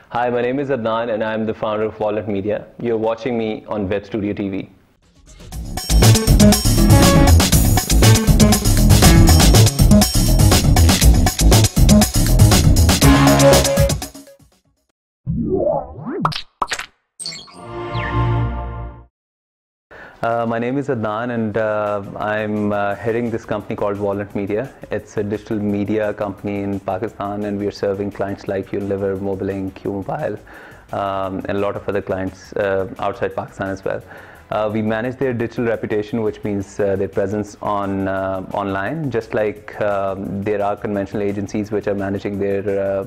Hi, my name is Adnan and I'm the founder of Wallet Media. You're watching me on Web Studio TV. My name is Adnan and I'm heading this company called Wallet Media. It's a digital media company in Pakistan, and we are serving clients like Unilever, Mobilink, Qmobile, and a lot of other clients outside Pakistan as well. We manage their digital reputation, which means their presence on online, just like there are conventional agencies which are managing their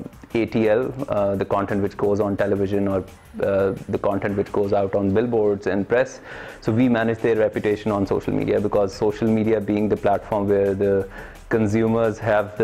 ATL, the content which goes on television, or the content which goes out on billboards and press. So we manage their reputation on social media, because social media being the platform where the consumers have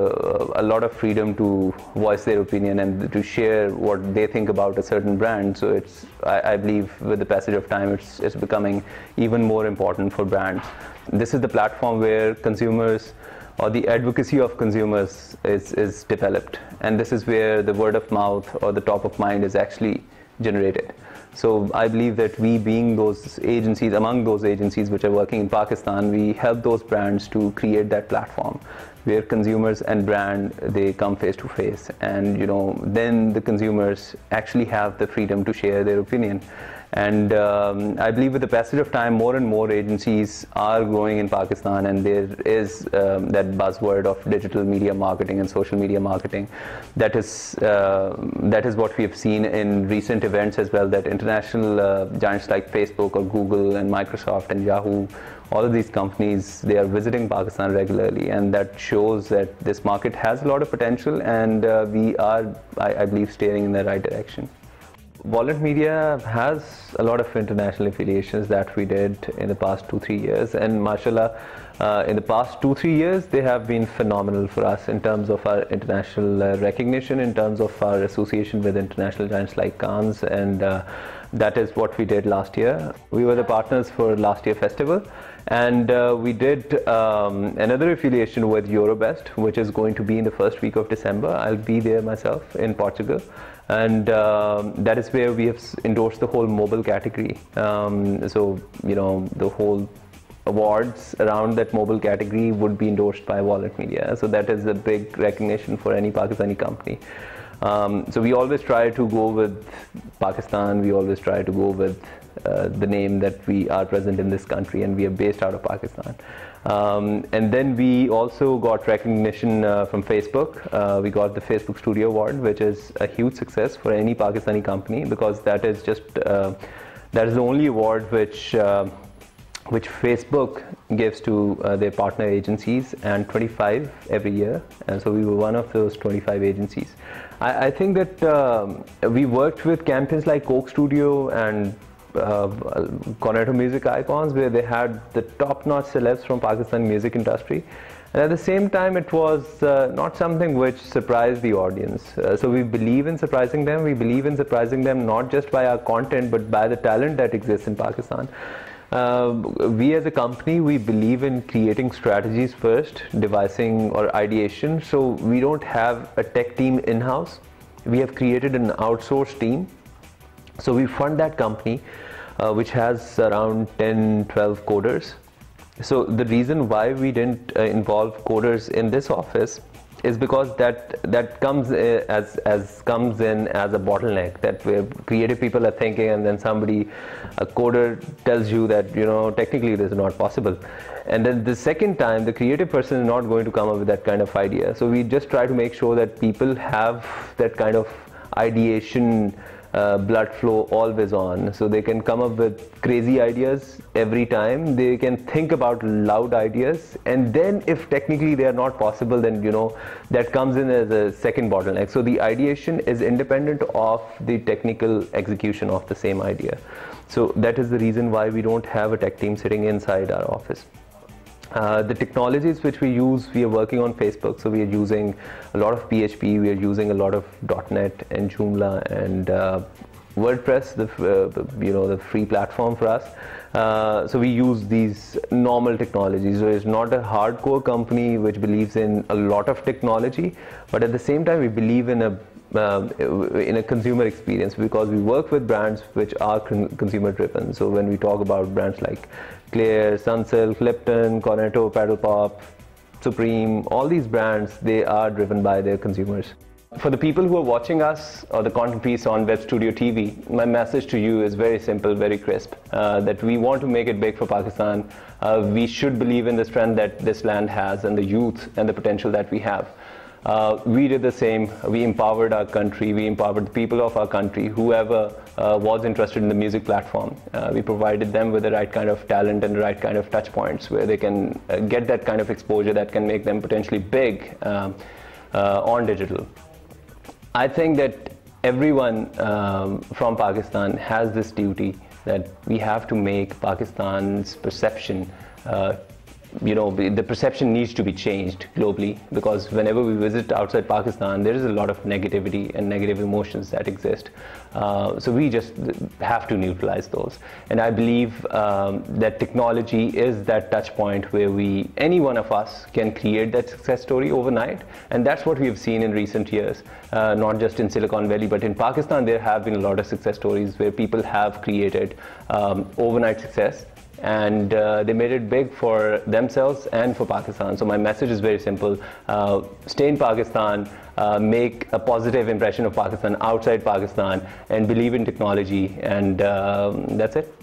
a lot of freedom to voice their opinion and to share what they think about a certain brand. So I believe with the passage of time, it's becoming even more important for brands. This is the platform where consumers, or the advocacy of consumers, is developed, and this is where the word of mouth or the top of mind is actually generated. So I believe that we, being those agencies, among those agencies which are working in Pakistan, we help those brands to create that platform where consumers and brand, they come face to face, and then the consumers actually have the freedom to share their opinion. And I believe with the passage of time, more and more agencies are growing in Pakistan, and there is that buzzword of digital media marketing and social media marketing. That is what we have seen in recent events as well, that international giants like Facebook or Google and Microsoft and Yahoo, all of these companies, they are visiting Pakistan regularly, and that shows that this market has a lot of potential, and we are, I believe, steering in the right direction. Wallet Media has a lot of international affiliations that we did in the past 2-3 years, and mashallah, in the past 2-3 years they have been phenomenal for us in terms of our international recognition, in terms of our association with international giants like Cannes, and that is what we did last year. We were the partners for last year festival, and we did another affiliation with Eurobest, which is going to be in the first week of December. I'll be there myself in Portugal, and that is where we have endorsed the whole mobile category. So the whole awards around that mobile category would be endorsed by Wallet Media. So that is a big recognition for any Pakistani company. So we always try to go with Pakistan, we always try to go with the name that we are present in this country, and we are based out of Pakistan. And then we also got recognition from Facebook. We got the Facebook Studio Award, which is a huge success for any Pakistani company, because that is the only award which Facebook gives to their partner agencies, and 25 every year, and so we were one of those 25 agencies. I think that we worked with campaigns like Coke Studio and Cornetto Music Icons, where they had the top-notch celebs from Pakistan music industry, and at the same time it was not something which surprised the audience. So we believe in surprising them. We believe in surprising them not just by our content, but by the talent that exists in Pakistan. We as a company, we believe in creating strategies first, devising or ideation. So we don't have a tech team in-house. We have created an outsourced team. So we fund that company, which has around 10-12 coders. So the reason why we didn't involve coders in this office is because that comes comes in as a bottleneck, that where creative people are thinking, and then a coder tells you that technically this is not possible, and then the second time the creative person is not going to come up with that kind of idea. So we just try to make sure that people have that kind of ideation blood flow always on, so they can come up with crazy ideas every time. They can think about loud ideas, and then if technically they are not possible, then that comes in as a second bottleneck. So the ideation is independent of the technical execution of the same idea. So that is the reason why we don't have a tech team sitting inside our office. The technologies which we use, we are working on Facebook, so we are using a lot of PHP, we are using a lot of .NET and Joomla and WordPress, the free platform for us. So we use these normal technologies. So it's not a hardcore company which believes in a lot of technology, but at the same time we believe in a in a consumer experience, because we work with brands which are consumer driven. So when we talk about brands like Clear, Sunsilk, Lipton, Cornetto, Paddle Pop, Supreme, all these brands, they are driven by their consumers. For the people who are watching us or the content piece on Web Studio TV, my message to you is very simple, very crisp, that we want to make it big for Pakistan. We should believe in the strength that this land has and the youth and the potential that we have. We did the same. We empowered our country. We empowered the people of our country, whoever was interested in the music platform. We provided them with the right kind of talent and the right kind of touch points where they can get that kind of exposure that can make them potentially big on digital. I think that everyone from Pakistan has this duty that we have to make Pakistan's perception, the perception needs to be changed globally, because whenever we visit outside Pakistan, there is a lot of negativity and negative emotions that exist. So we just have to neutralize those. And I believe that technology is that touch point where any one of us can create that success story overnight. And that's what we have seen in recent years, not just in Silicon Valley, but in Pakistan, there have been a lot of success stories where people have created overnight success. And they made it big for themselves and for Pakistan. So my message is very simple. Stay in Pakistan, make a positive impression of Pakistan outside Pakistan, and believe in technology, and that's it.